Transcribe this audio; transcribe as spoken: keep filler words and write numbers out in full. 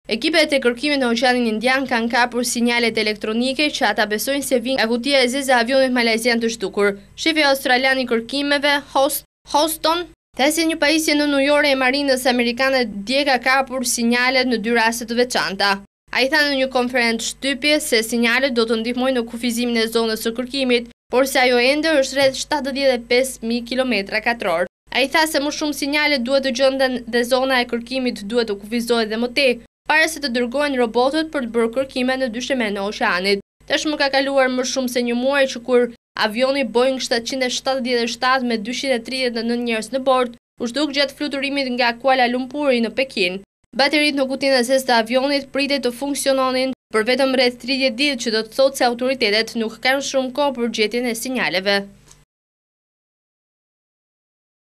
Ekipet e kërkimit në Oqeanin Indian kanë kapur sinjalet elektronike që ata besojnë se vijnë nga kutia e zezë e avionit malajzian të zhdukur. Shefi australian i kërkimeve, Houston, the se një pajisje në ujore e marinës amerikane dje ka kapur sinjalet në dy raste të veçanta. Ai tha në një konferencë shtypje se sinjalet do të ndihmojnë në kufizimin e zonës së kërkimit, por se ajo ende është rreth shtatëdhjetë e pesë mijë kilometra katror. Ai tha se më shumë sinjale duhet të gjenden dhe zona e kërkimit duhet të kufizohet dhe më tej, para se të dërgohen robotët për të bërë kërkime në dyshemend në oqeanit. Tashmë ka kaluar më shumë se një muaj që kur avioni Boeing shtatëqind e shtatëdhjetë e shtat me dyqind e tridhjetë e nëntë njerëz në bord u zhduk gjatë fluturimit nga Kuala Lumpuri në Pekin. Bateritë në kutinë e zezë të avionit pritet të funksiononin për vetëm rreth tridhjetë ditë, që do të thotë se autoritetet nuk kanë shumë kohë për gjetjen e sinjaleve.